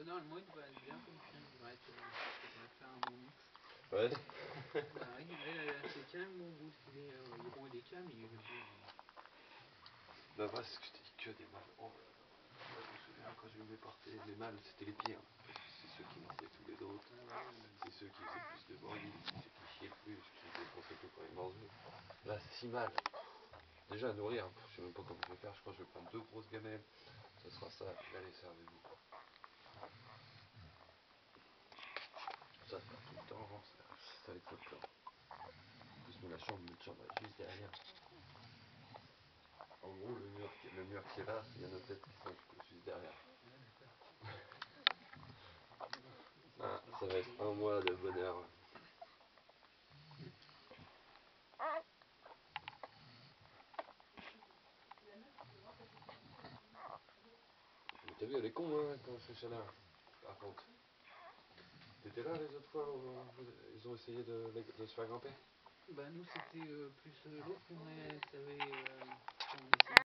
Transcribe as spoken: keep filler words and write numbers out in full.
non, le mot il devrait être bien comme chien, il devrait, être, euh, il devrait faire un bon mix. Ouais. Bah oui, ouais, c'est calme, mon goût, il est, euh, il est bon, il est calme, il est bon. Bah voilà, c'est ce que je t'ai dit, que des mâles. Oh là là. Moi, je me souviens quand je me partais, les mâles c'était les pires. C'est ceux qui mordaient tous les autres. Ah bah oui. C'est ceux qui faisaient plus de bruit, c'est ceux qui chiaient plus, qui défonçaient tout quand ils mangeaient. Là c'est si mal. Déjà à nourrir, je sais même pas comment je vais faire, je crois que je vais prendre deux grosses gamelles. Ce sera ça, allez servez-vous. Ça ça tout le temps, ça, ça avec tout le temps. En plus nous la chambre, notre chambre est juste derrière. En gros le mur, le mur qui est là, il y a nos têtes qui sont juste derrière. Ah, ça va être un mois de bonheur. Mais t'as vu, elle est con hein, quand je fais ça là. Par contre. T'étais là les autres fois où ils ont essayé de, de se faire grimper? Bah nous c'était euh, plus euh, l'autre qu'on avait, euh, qu'on essayait.